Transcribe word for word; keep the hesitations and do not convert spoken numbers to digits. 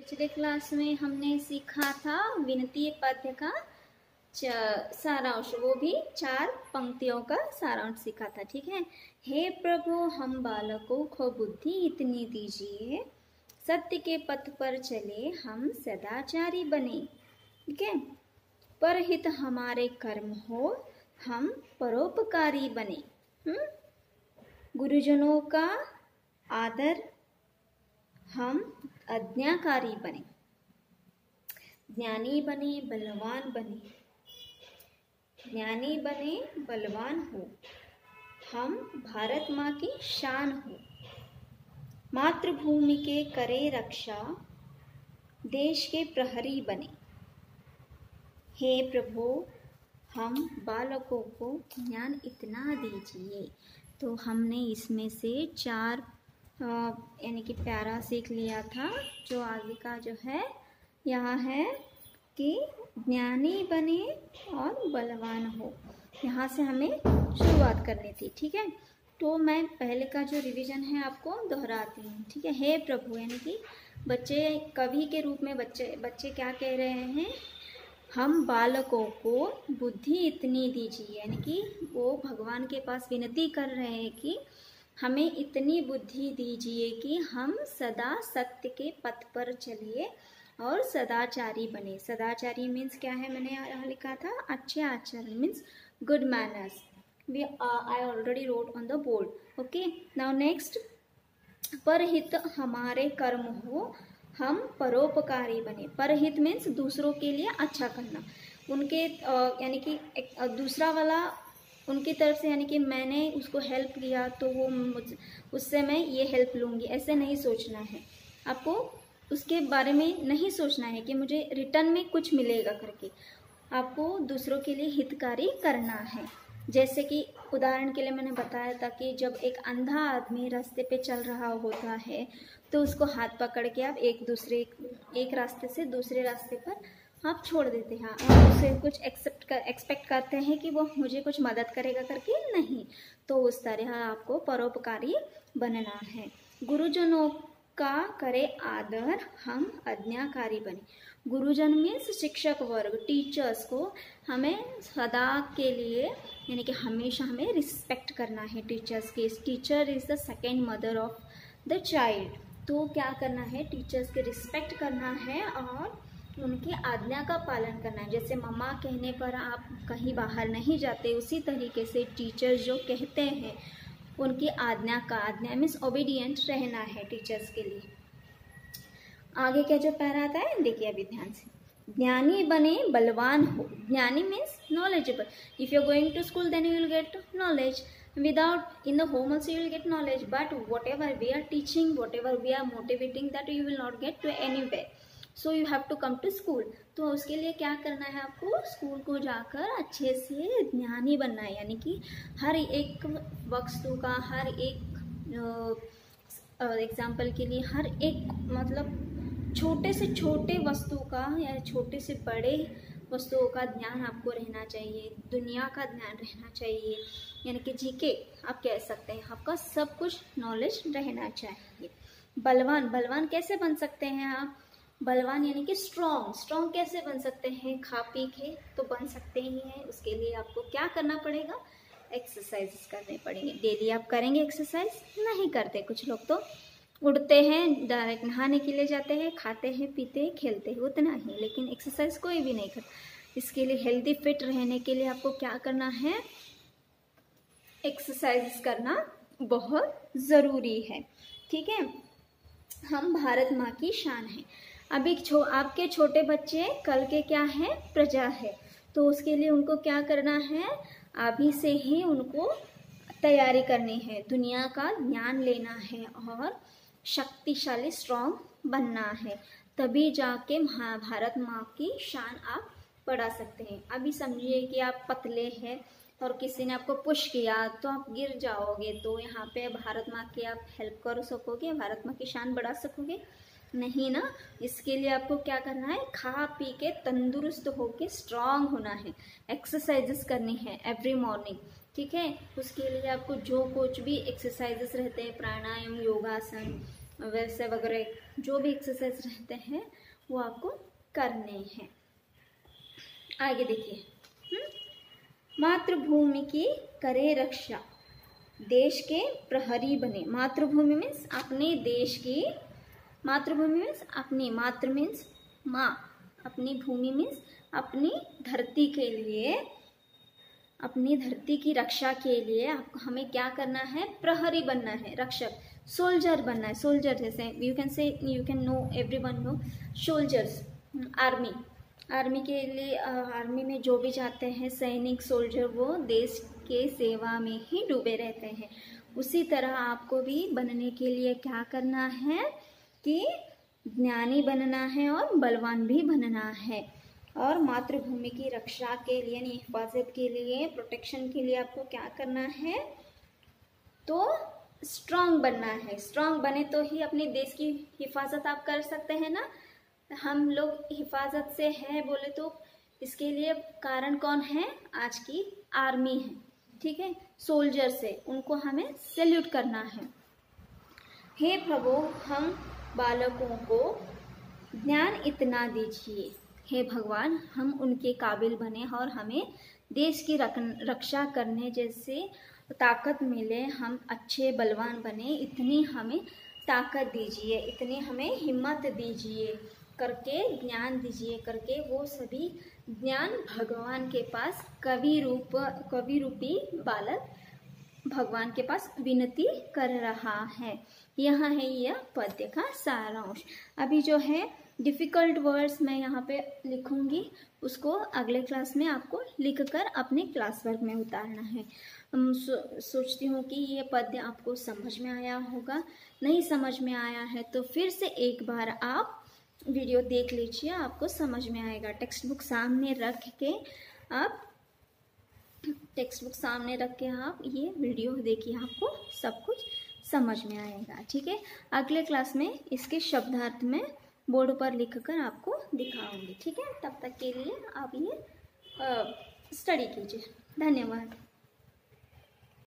पिछले क्लास में हमने सीखा था विनती पद्य का सारांश, वो भी चार पंक्तियों का सारांश सीखा था। ठीक है। हे प्रभु, हम बालकों को बुद्धि इतनी दीजिए, सत्य के पथ पर चले, हम सदाचारी बने। ठीक है। परहित हमारे कर्म हो, हम परोपकारी बने। हम्म गुरुजनों का आदर, हम आज्ञाकारी बने। ज्ञानी बने, बलवान बने। ज्ञानी बने, बलवान हो, हम भारत माँ की शान हो। मातृभूमि के करे रक्षा, देश के प्रहरी बने। हे प्रभु, हम बालकों को ज्ञान इतना दीजिए। तो हमने इसमें से चार यानी कि प्यारा सीख लिया था। जो आगे का जो है यहाँ है कि ज्ञानी बने और बलवान हो, यहाँ से हमें शुरुआत करनी थी। ठीक है। तो मैं पहले का जो रिवीजन है आपको दोहराती हूँ। ठीक है। हे प्रभु, यानी कि बच्चे कवि के रूप में बच्चे बच्चे क्या कह रहे हैं, हम बालकों को बुद्धि इतनी दीजिए, यानी कि वो भगवान के पास विनती कर रहे हैं कि हमें इतनी बुद्धि दीजिए कि हम सदा सत्य के पथ पर चलिए और सदाचारी बने। सदाचारी मीन्स क्या है, मैंने यहाँ लिखा था अच्छे आचरण means good manners. We I already wrote on the board. Okay, now next, परहित हमारे कर्म हो, हम परोपकारी बने। परहित मीन्स दूसरों के लिए अच्छा करना, उनके यानी कि दूसरा वाला उनकी तरफ से, यानी कि मैंने उसको हेल्प किया तो वो मुझ उससे मैं ये हेल्प लूँगी, ऐसे नहीं सोचना है आपको। उसके बारे में नहीं सोचना है कि मुझे रिटर्न में कुछ मिलेगा करके। आपको दूसरों के लिए हितकारी करना है। जैसे कि उदाहरण के लिए मैंने बताया था कि जब एक अंधा आदमी रास्ते पे चल रहा होता है तो उसको हाथ पकड़ के आप एक दूसरे एक रास्ते से दूसरे रास्ते पर आप छोड़ देते हैं और उससे कुछ एक्सेप्ट कर एक्सपेक्ट करते हैं कि वो मुझे कुछ मदद करेगा करके, नहीं। तो उस तरह आपको परोपकारी बनना है। गुरुजनों का करे आदर, हम आज्ञाकारी बने। गुरुजन मीन्स शिक्षक वर्ग, टीचर्स को हमें सदा के लिए यानी कि हमेशा हमें रिस्पेक्ट करना है टीचर्स की। Teacher is the second mother of the child. तो क्या करना है, टीचर्स के रिस्पेक्ट करना है और उनकी आज्ञा का पालन करना है। जैसे मम्मा कहने पर आप कहीं बाहर नहीं जाते, उसी तरीके से टीचर्स जो कहते हैं उनकी आज्ञा का, आज्ञा मीन्स ओबीडियंट रहना है टीचर्स के लिए। आगे क्या जो पैरा आता है देखिए अभी ध्यान से। ज्ञानी बने, बलवान हो। ज्ञानी means knowledgeable. If you are going to school then you will get knowledge, without in the home also you will get knowledge, but whatever we are teaching, whatever we are motivating, that you will not get to anywhere, so you have to come to school। तो उसके लिए क्या करना है, आपको school को जाकर अच्छे से ज्ञानी बनना है, यानी कि हर एक वस्तु का, हर एक एग्जाम्पल के लिए हर एक मतलब छोटे से छोटे वस्तु का या छोटे से बड़े वस्तुओं का ज्ञान आपको रहना चाहिए, दुनिया का ज्ञान रहना चाहिए, यानी कि जीके आप कह सकते हैं, आपका सब कुछ नॉलेज रहना चाहिए। बलवान, बलवान कैसे बन सकते हैं आप, बलवान यानी कि स्ट्रॉन्ग। स्ट्रॉन्ग कैसे बन सकते हैं, खा पी के तो बन सकते ही हैं। उसके लिए आपको क्या करना पड़ेगा, एक्सरसाइज करने पड़ेंगे। डेली आप करेंगे एक्सरसाइज, नहीं करते कुछ लोग तो उठते हैं डायरेक्ट नहाने के लिए जाते हैं, खाते हैं, पीते हैं, खेलते हैं, उतना ही, लेकिन एक्सरसाइज कोई भी नहीं करता। इसके लिए हेल्दी फिट रहने के लिए आपको क्या करना है, एक्सरसाइज करना बहुत ज़रूरी है। ठीक है। हम भारत माँ की शान है। अभी छो आपके छोटे बच्चे कल के क्या है, प्रजा है, तो उसके लिए उनको क्या करना है, अभी से ही उनको तैयारी करनी है, दुनिया का ज्ञान लेना है और शक्तिशाली स्ट्रॉन्ग बनना है, तभी जाके भारत माँ की शान आप बढ़ा सकते हैं। अभी समझिए कि आप पतले हैं और किसी ने आपको पुश किया तो आप गिर जाओगे, तो यहाँ पे भारत माँ की आप हेल्प कर सकोगे, भारत माँ की शान बढ़ा सकोगे नहीं ना। इसके लिए आपको क्या करना है, खा पी के तंदुरुस्त होके स्ट्रांग होना है, एक्सरसाइजेस करनी है एवरी मॉर्निंग। ठीक है। उसके लिए आपको जो कुछ भी एक्सरसाइजेस रहते हैं, प्राणायाम, योगासन, वैसे वगैरह जो भी एक्सरसाइज रहते हैं वो आपको करने हैं। आगे देखिए, मातृभूमि की करे रक्षा, देश के प्रहरी बने। मातृभूमि मीन्स अपने देश की, मातृभूमि मीन्स अपनी, मातृ मीन्स माँ, अपनी भूमि मीन्स अपनी धरती के लिए, अपनी धरती की रक्षा के लिए आपको हमें क्या करना है, प्रहरी बनना है, रक्षक, सोल्जर बनना है। सोल्जर जैसे you can say, you can know, everyone know soldiers, army, army के लिए, आर्मी में जो भी जाते हैं सैनिक, सोल्जर, वो देश के सेवा में ही डूबे रहते हैं। उसी तरह आपको भी बनने के लिए क्या करना है कि ज्ञानी बनना है और बलवान भी बनना है। और मातृभूमि की रक्षा के लिए, यानी हिफाजत के लिए, प्रोटेक्शन के लिए आपको क्या करना है, तो स्ट्रांग बनना है। स्ट्रांग बने तो ही अपने देश की हिफाजत आप कर सकते हैं ना। हम लोग हिफाजत से है बोले तो इसके लिए कारण कौन है, आज की आर्मी है, ठीक है, सोल्जर से, उनको हमें सैल्यूट करना है। हे प्रभु, हम बालकों को ज्ञान इतना दीजिए। हे भगवान, हम उनके काबिल बने और हमें देश की रक्षा करने जैसे ताकत मिले, हम अच्छे बलवान बने, इतनी हमें ताकत दीजिए, इतनी हमें हिम्मत दीजिए करके, ज्ञान दीजिए करके, वो सभी ज्ञान भगवान के पास कवि रूप, कवि रूपी बालक भगवान के पास विनती कर रहा है। यहाँ है यह पद्य का सारांश। अभी जो है डिफ़िकल्ट वर्ड्स मैं यहाँ पे लिखूंगी, उसको अगले क्लास में आपको लिखकर अपने क्लास वर्क में उतारना है। सो, सोचती हूँ कि ये पद्य आपको समझ में आया होगा। नहीं समझ में आया है तो फिर से एक बार आप वीडियो देख लीजिए, आपको समझ में आएगा। टेक्स्ट बुक सामने रख के आप टेक्स्ट बुक सामने रख के आप ये वीडियो देखिए, आपको सब कुछ समझ में आएगा, ठीक है। अगले क्लास में इसके शब्दार्थ में बोर्ड पर लिखकर आपको दिखाऊंगी, ठीक है। तब तक के लिए आप ये स्टडी कीजिए। धन्यवाद।